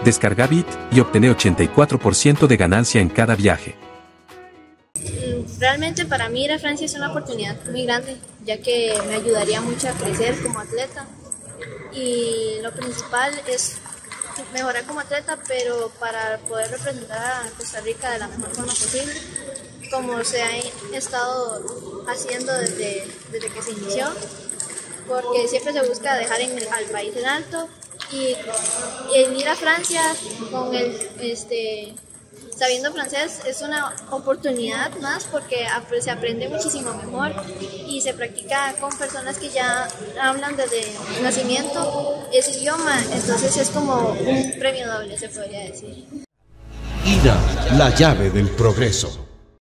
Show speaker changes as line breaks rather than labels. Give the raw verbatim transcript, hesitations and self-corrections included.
Descarga Bit y obtené ochenta y cuatro por ciento de ganancia en cada viaje.
Realmente para mí ir a Francia es una oportunidad muy grande, ya que me ayudaría mucho a crecer como atleta. Y lo principal es mejorar como atleta, pero para poder representar a Costa Rica de la mejor forma posible, como se ha estado haciendo desde, desde que se inició, porque siempre se busca dejar en el, al país en alto, y el ir a Francia con el, este, sabiendo francés es una oportunidad más, porque se aprende muchísimo mejor y se practica con personas que ya hablan desde nacimiento ese idioma, entonces es como un premio doble, se podría decir.
I D A, la llave del progreso.